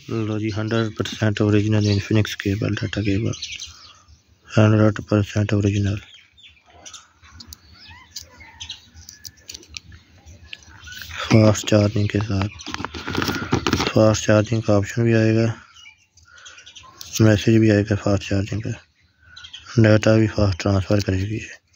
लो जी 100% original Infinix cable, data cable 100% original. Fast charging के साथ, फास्ट चार्जिंग का ऑप्शन भी आएगा, मैसेज भी आएगा फास्ट चार्जिंग का, डाटा भी फास्ट ट्रांसफ़र करेगी।